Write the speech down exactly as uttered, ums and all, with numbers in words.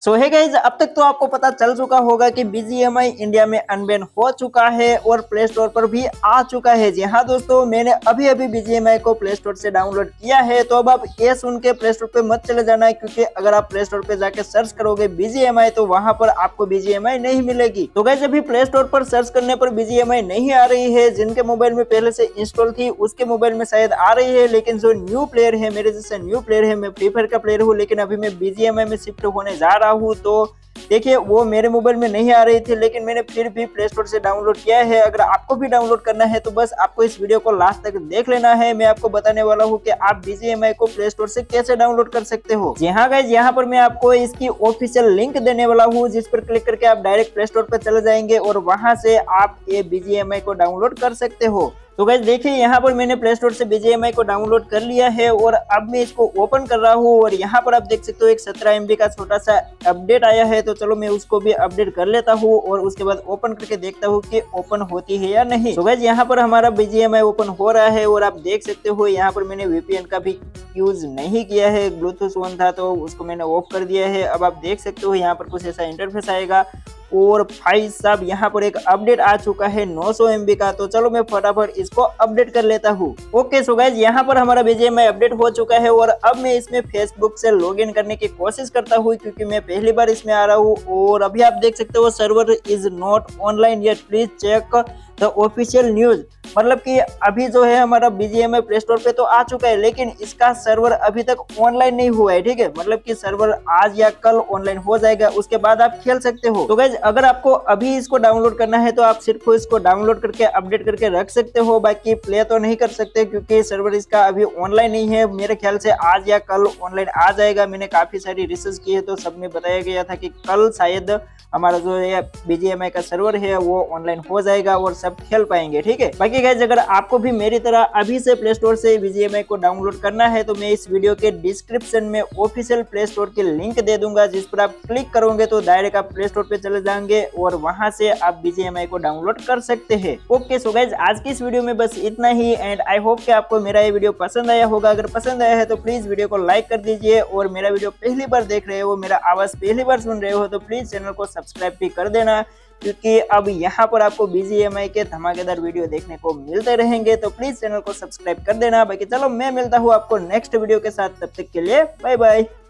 सो है गाइज, अब तक तो आपको पता चल चुका होगा कि B G M I India में अनबैन हो चुका है और प्ले स्टोर पर भी आ चुका है। जी हाँ दोस्तों, मैंने अभी अभी बी जी एम आई को प्ले स्टोर से डाउनलोड किया है। तो अब आप ये सुन के प्ले स्टोर पे मत चले जाना है, क्योंकि अगर आप प्ले स्टोर पे जाके सर्च करोगे बी जी एम आई तो वहां पर आपको बी जी एम आई नहीं मिलेगी। तो गाइज, अभी प्ले स्टोर पर सर्च करने पर बी जी एम आई नहीं आ रही है। जिनके मोबाइल में पहले से इंस्टॉल थी उसके मोबाइल में शायद आ रही है, लेकिन जो न्यू प्लेयर है, मेरे जैसे न्यू प्लेयर है, मैं फ्री फायर का प्लेयर हूँ लेकिन अभी मैं बी जी एम आई में शिफ्ट होने जा रहा हूँ, तो देखिए वो मेरे मोबाइल में नहीं आ रही थी, लेकिन मैंने फिर भी प्ले स्टोर से डाउनलोड किया है। अगर आपको भी डाउनलोड करना है तो बस आपको इस वीडियो को लास्ट तक देख लेना है। मैं आपको बताने वाला हूँ कि आप बी जी एम आई को प्ले स्टोर से कैसे डाउनलोड कर सकते हो। जी हाँ गाइज, यहाँ पर मैं आपको इसकी ऑफिशियल लिंक देने वाला हूँ, जिस पर क्लिक करके आप डायरेक्ट प्ले स्टोर पर चले जाएंगे और वहां से आप ये बी जी एम आई को डाउनलोड कर सकते हो। तो गाइस देखिए, यहाँ पर मैंने प्ले स्टोर से बी जी एम आई को डाउनलोड कर लिया है और अब मैं इसको ओपन कर रहा हूँ। और यहाँ पर आप देख सकते हो एक सत्रह एम बी का छोटा सा अपडेट आया है, तो चलो मैं उसको भी अपडेट कर लेता हूँ और उसके बाद ओपन करके देखता हूँ कि ओपन होती है या नहीं। तो गाइस यहाँ पर हमारा B G M I open हो रहा है और आप देख सकते हो यहाँ पर मैंने वी पी एन का भी यूज नहीं किया है। ब्लूटूथ ऑन था तो उसको मैंने ऑफ कर दिया है। अब आप देख सकते हो यहाँ पर कुछ ऐसा इंटरफेस आएगा और भाई साहब यहाँ पर एक अपडेट आ चुका है नौ सौ एम बी का। तो चलो मैं फटाफट इसको अपडेट कर लेता हूँ। ओके सो गाइज, यहाँ पर हमारा B G M I update हो चुका है और अब मैं इसमें फेसबुक से लॉगिन करने की कोशिश करता हूँ, क्योंकि मैं पहली बार इसमें आ रहा हूँ। और अभी आप देख सकते हो server is not online yet, please check the official news. मतलब कि अभी जो है हमारा B G M I play store पे तो आ चुका है, लेकिन इसका सर्वर अभी तक ऑनलाइन नहीं हुआ है। ठीक है, मतलब कि सर्वर आज या कल ऑनलाइन हो जाएगा, उसके बाद आप खेल सकते हो। तो गाइज, अगर आपको अभी इसको डाउनलोड करना है तो आप सिर्फ इसको डाउनलोड करके अपडेट करके रख सकते हो, बाकी प्ले तो नहीं कर सकते क्योंकि सर्वर इसका अभी ऑनलाइन नहीं है। मेरे ख्याल से आज या कल ऑनलाइन आ जाएगा। मैंने काफी सारी रिसर्च की है तो सब में बताया गया था कि कल शायद हमारा जो है बी जी एम आई का सर्वर है वो ऑनलाइन हो जाएगा और सब खेल पाएंगे। ठीक है, बाकी गाइस अगर आपको भी मेरी तरह अभी से प्ले स्टोर से बी जी एम आई को डाउनलोड करना है तो मैं इस वीडियो के डिस्क्रिप्शन में ऑफिशियल प्ले स्टोर की लिंक दे दूंगा, जिस पर आप क्लिक करोगे तो डायरेक्ट आप प्ले स्टोर पे चले जाएंगे और वहां से आप बी जी एम आई को डाउनलोड कर सकते हैं। ओके सो गाइस, आज की इस वीडियो में बस इतना ही एंड आई होप कि आपको मेरा ये वीडियो पसंद आया होगा। अगर पसंद आया है तो प्लीज वीडियो को लाइक कर दीजिए और मेरा वीडियो पहली बार देख रहे हो, मेरा आवाज पहली बार सुन रहे हो तो प्लीज चैनल को सब्सक्राइब भी कर देना, क्योंकि अब यहाँ पर आपको बी जी एम आई के धमाकेदार वीडियो देखने को मिलते रहेंगे। तो प्लीज चैनल को सब्सक्राइब कर देना। बाकी चलो मैं मिलता हूँ आपको नेक्स्ट वीडियो के साथ, तब तक के लिए बाय बाय।